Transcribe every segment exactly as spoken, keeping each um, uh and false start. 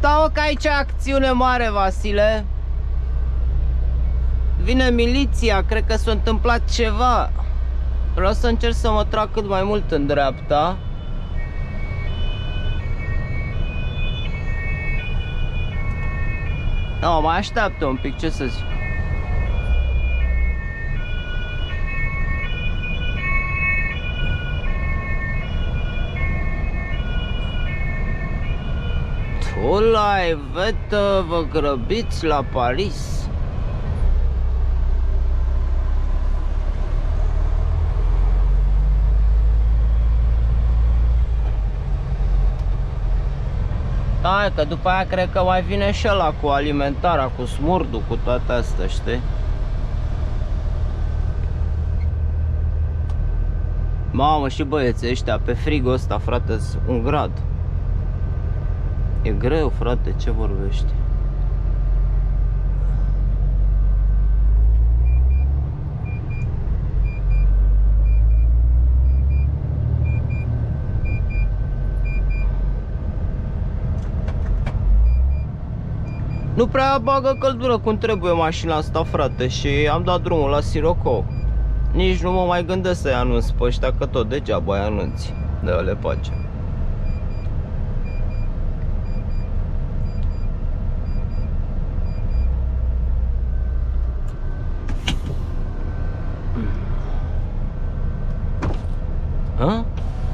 Stau că aici acțiune mare, Vasile. Vine miliția, cred că s-a întâmplat ceva. Vreau să încerc să mă trag cât mai mult în dreapta. No, mai așteaptă un pic, ce să zic. Tulai, vetă, vă grăbiți la Paris. Hai că după aia cred că mai vine și ăla cu alimentarea, cu smurdul, cu toate astea, știi? Mamă, și băieții ăștia pe frigul ăsta, frate, un grad. E greu, frate, ce vorbești? Nu prea bagă căldură cum trebuie mașina asta, frate, și am dat drumul la Sirocco. Nici nu mă mai gândesc să-i anunț pe ăștia, că tot degeaba îi anunți. Dă-le pace. Hă?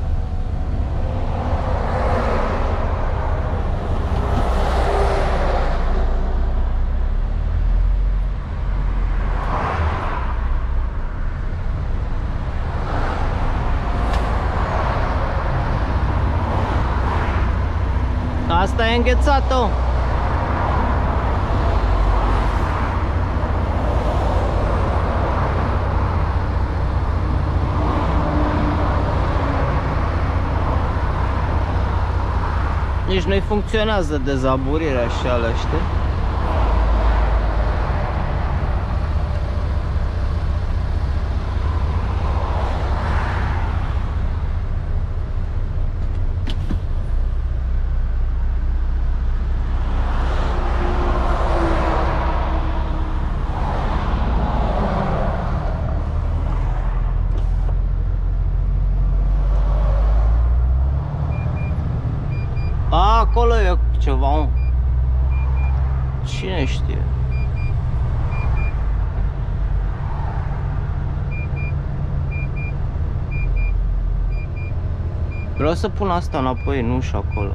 Asta e înghețat-o. Nici nu-i funcționează dezaburirea și alea, știi? Acolo e ceva, mă. Cine știe? Vreau să pun asta înapoi, nu și acolo.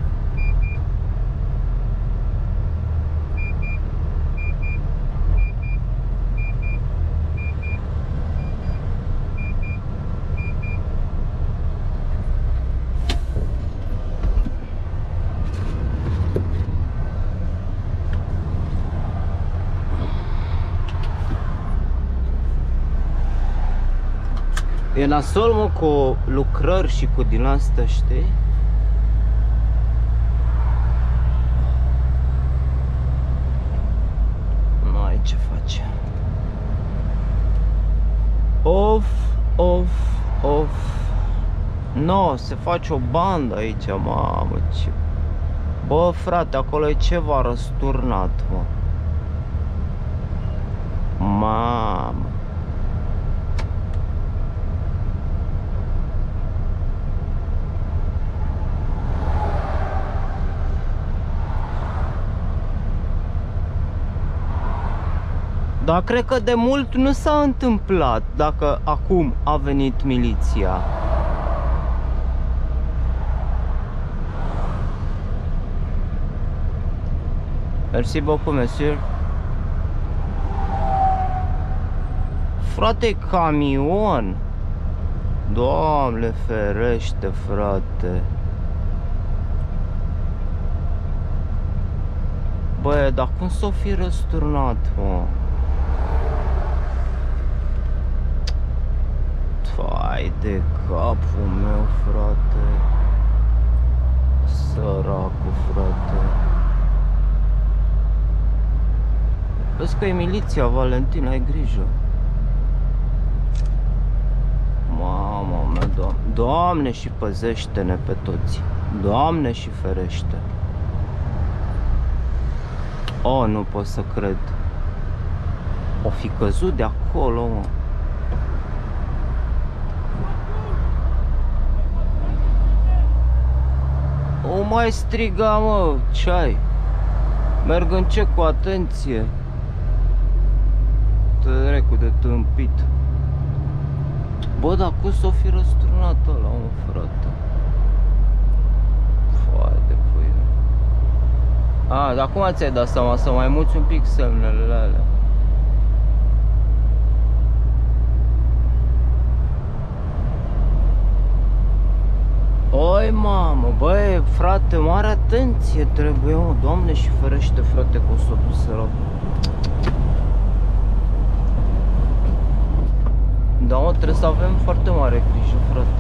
E nasol, mă, cu lucrări și cu din astea, știi? Nu ai ce face. Of, of, of. No, se face o bandă aici, mamă, ce... Bă, frate, acolo e ceva răsturnat, mă. Mamă. Dar cred că de mult nu s-a întâmplat, dacă acum a venit miliția. Merci beaucoup, monsieur. Frate, camion. Doamne ferește, frate. Băi, dar cum s-o fi răsturnat, mă? Fai de capul meu, frate. Săracul, frate. Vezi că e miliția, Valentin, ai grijă. Mama mea, Doamne, Doamne și păzește-ne pe toți. Doamne și ferește. Oh, nu pot să cred. O fi căzut de acolo, mă. O mai striga, mă, ce-ai? Merg în ce cu atenție. Tărecu de tâmpit. Bă, dar cum s-o fi răsturnat ăla, mă, frate? Foaie de pâine. A, dar cum ți-ai dat seama? Să mai muți un pic semnele alea. Oi, mamă, băi, frate, mare atenție trebuie, mă, Doamne și ferește, frate, că o s-o dus rău. Da, mă, trebuie să avem foarte mare grijă, frate.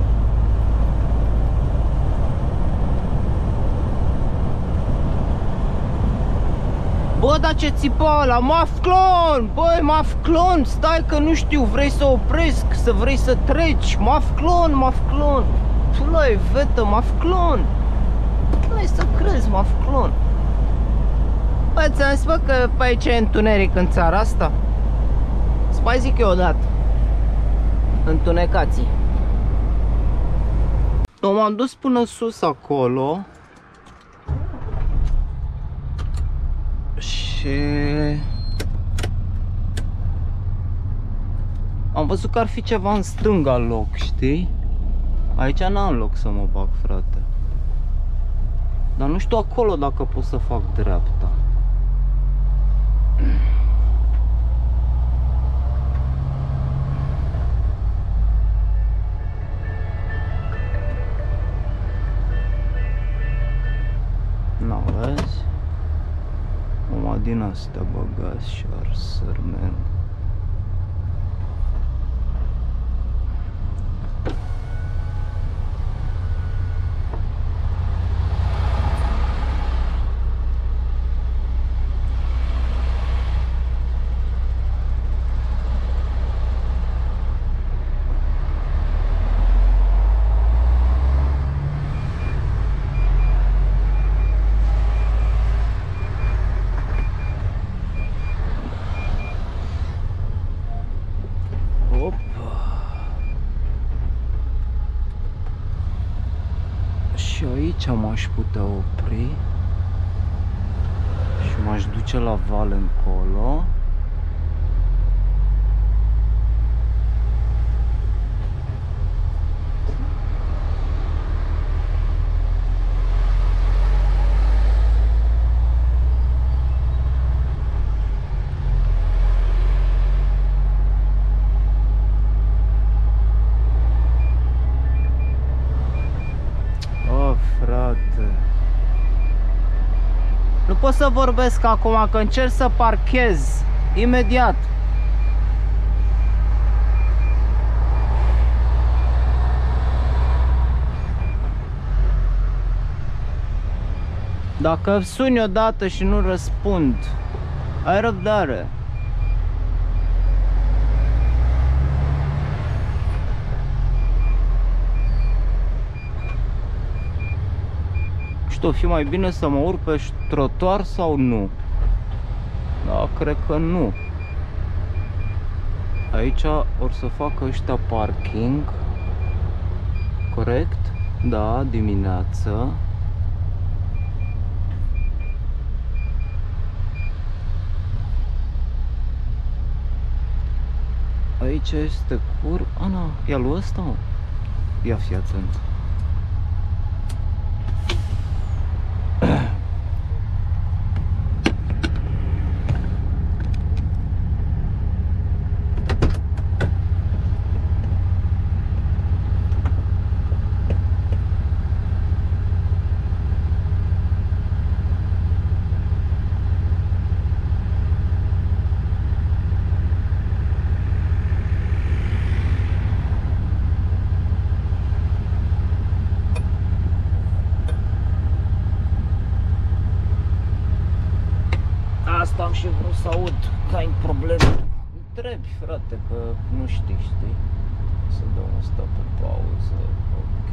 Bă, dar ce țipa ăla? Mafclon! Băi, Mafclon, stai că nu știu, vrei să opresc, să vrei să treci. Mafclon, Mafclon. Tu l-ai vetă, Mafclon. Nu-i să crezi, Mafclon. Bă, ți-am zis, bă, că pe aici e întuneric în țara asta. Să mai zic eu odată. Întunecații. Eu m-am dus până sus acolo. Și am văzut că ar fi ceva în stânga loc, știi? Aici n-am loc să mă bag, frate. Dar nu știu acolo dacă pot să fac dreapta. Nu, vezi? Numai din astea băgați și ar sărmen. Și aici m-aș putea opri și m-aș duce la val încolo. Nu pot să vorbesc acum, că încerc să parchez imediat. Dacă suni odată și nu răspund, ai răbdare. O fi mai bine să mă urc pe trotuar sau nu? Da, cred că nu. Aici or să facă ăștia parking. Corect? Da, dimineață. Aici este cur... A, nu, ia lui ăsta, mă. Ia fi atent. Asta am și vrut să aud că ai probleme. Întrebi, frate, că nu știi, știi? Să dăm asta pe pauză. Ok.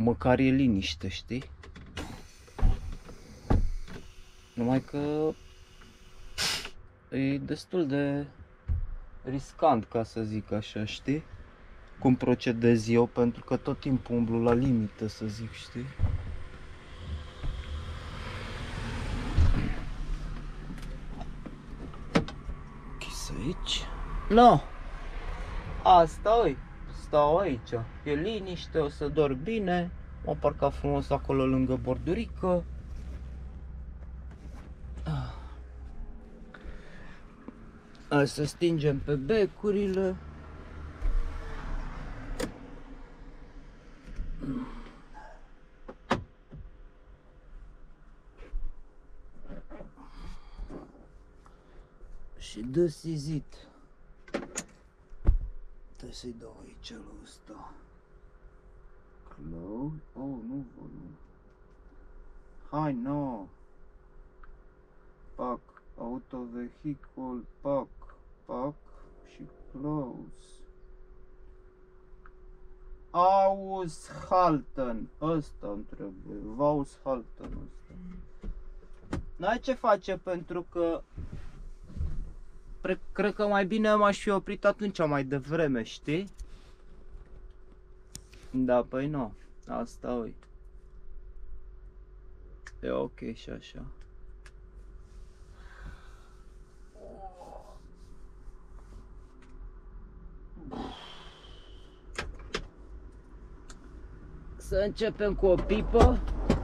Măcar e liniște, știi? Numai că e destul de riscant, ca să zic așa, știi? Cum procedez eu, pentru că tot timpul umblu la limită, să zic, știi? Închis aici. No! Asta e. Stau aici. E liniște, o să dorm bine. M-am parcat frumos acolo lângă bordurică. Hai să stingem pe becurile. Și this is it. Trebuie să-i dau aici la ăsta. Close. Oh, nu volum. Hai, no. Pack. Auto vehicle. Pack. Pack. Și close. Aushalten. Ăsta îmi trebuie. Aushalten ăsta. N-ai ce face, pentru că cred că mai bine m-aș fi oprit atunci mai devreme, știi? Da, păi nu. Asta e. E ok și așa. Să începem cu o pipă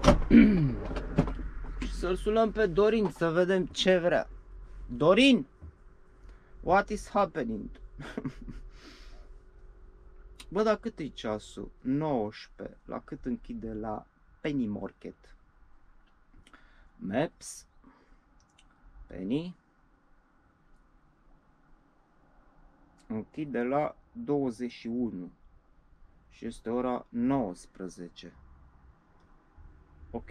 și să-l sunăm pe Dorin să vedem ce vrea. Dorin! What is happening? Bă, dar cât e ceasul? nouăsprezece. La cât închide? La Penny Market. Maps. Penny. Închide la douăzeci și unu. Și este ora nouăsprezece. Ok.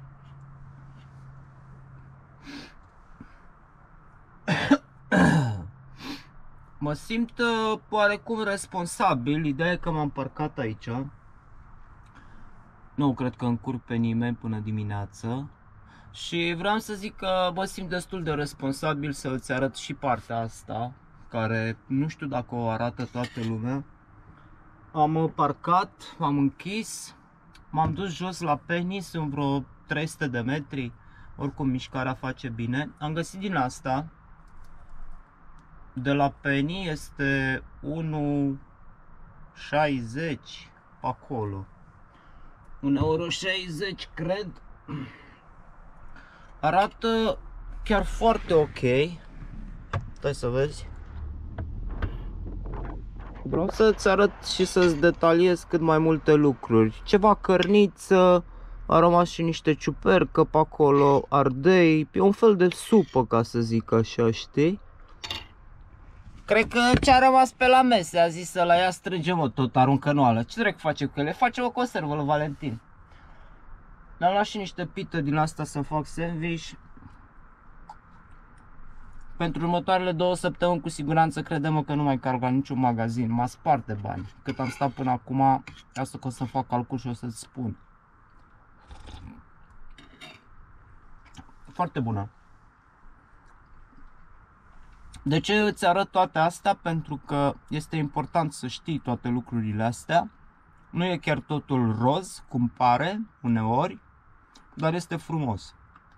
Mă simt uh, oarecum responsabil. Ideea e că m-am parcat aici. Nu cred că încurc pe nimeni până dimineață. Și vreau să zic că mă simt destul de responsabil să îți arăt și partea asta, care nu știu dacă o arată toată lumea. Am parcat, m-am închis, m-am dus jos la Penny, sunt vreo trei sute de metri. Oricum mișcarea face bine. Am găsit din asta. De la Penny este unu șaizeci pe acolo. un euro șaizeci cred. Arată chiar foarte ok. Stai să vezi. Vreau să-ți arăt și să-ți detaliez cât mai multe lucruri. Ceva cărniță, a rămas și niște ciupercă pe acolo, ardei. E un fel de supă, ca să zic așa, știi? Cred că ce-a rămas pe la mese, a zis să la ia strângem, mă, tot aruncă noală. Ce trebuie face cu ele? Face o conservă la Valentin. Am luat și niște pită din asta să fac sandwich. Pentru următoarele două săptămâni cu siguranță credem că nu mai carg la niciun magazin. M-a spart de bani. Cât am stat până acum, asta că o să fac calcul și o să-ți spun. Foarte bună. De ce îți arăt toate astea? Pentru că este important să știi toate lucrurile astea. Nu e chiar totul roz, cum pare uneori, dar este frumos.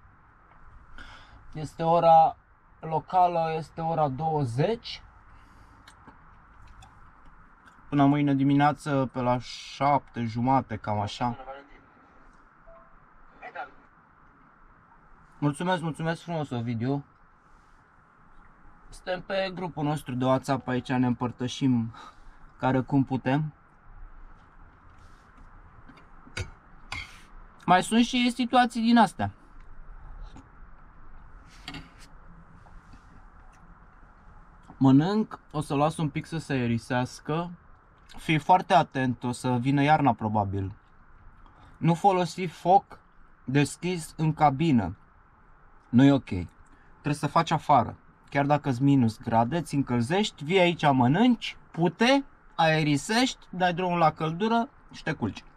Este ora locală, este ora douăzeci. Până mâine dimineață pe la șapte jumate, cam așa. Mulțumesc, mulțumesc frumos, Ovidiu. Suntem pe grupul nostru de WhatsApp, aici ne împărtășim care cum putem. Mai sunt și situații din astea. Mănânc, o să las un pic să se aerisească. Fii foarte atent, o să vină iarna probabil. Nu folosi foc deschis în cabină. Nu e ok. Trebuie să faci afară. Chiar dacă îți minus grade, îți încălzești, vii aici, mănânci, pute, aerisești, dai drumul la căldură și te culci.